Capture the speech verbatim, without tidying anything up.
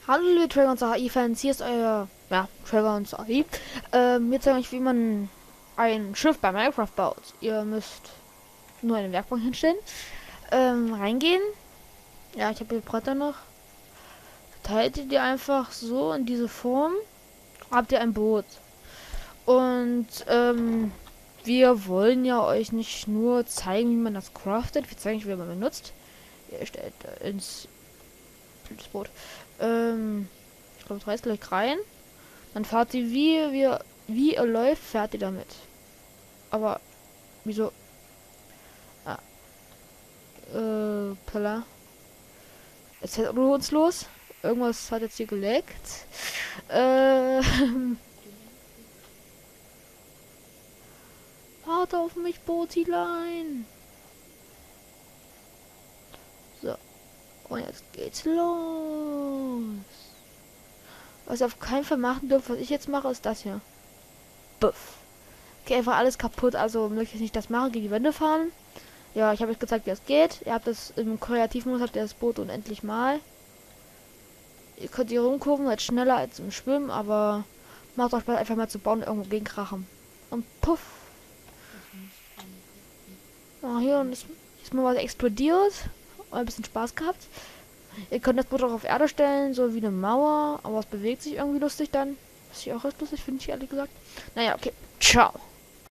Hallo liebe Dragons A I-Fans, hier ist euer, ja, Dragons A I. Ähm, jetzt zeige ich euch, wie man ein Schiff bei Minecraft baut. Ihr müsst nur eine Werkbank hinstellen, ähm, reingehen. Ja, ich habe hier Bretter noch. Teilt ihr die einfach so in diese Form, habt ihr ein Boot. Und, ähm, wir wollen ja euch nicht nur zeigen, wie man das craftet, wir zeigen euch, wie man benutzt. Ihr stellt äh, ins, ins Boot. Ähm, ich glaube, reißt gleich rein. Dann fahrt ihr wie, wie, wie ihr läuft, fährt ihr damit. Aber, wieso? Ah, äh, Pella. Jetzt hält du uns los. Irgendwas hat jetzt hier geleckt. Äh, warte auf mich, Botilein. So, und jetzt geht's los. Was ihr auf keinen Fall machen dürft, was ich jetzt mache, ist das hier. Buff. Okay, einfach alles kaputt, also möchte ich nicht das machen, gegen die Wände fahren. Ja, ich habe euch gezeigt, wie das geht. Ihr habt das im Kreativmodus, habt ihr das Boot unendlich mal. Ihr könnt hier rumkurven, seid schneller als im Schwimmen, aber macht euch Spaß einfach mal zu bauen, irgendwo gegen krachen. Und puff. Ah, hier und ist, ist mal was explodiert. Und ein bisschen Spaß gehabt. Ihr könnt das Boot auch auf Erde stellen, so wie eine Mauer, aber es bewegt sich irgendwie lustig dann. Was ich auch recht lustig finde, ich ehrlich gesagt. Naja, okay. Ciao.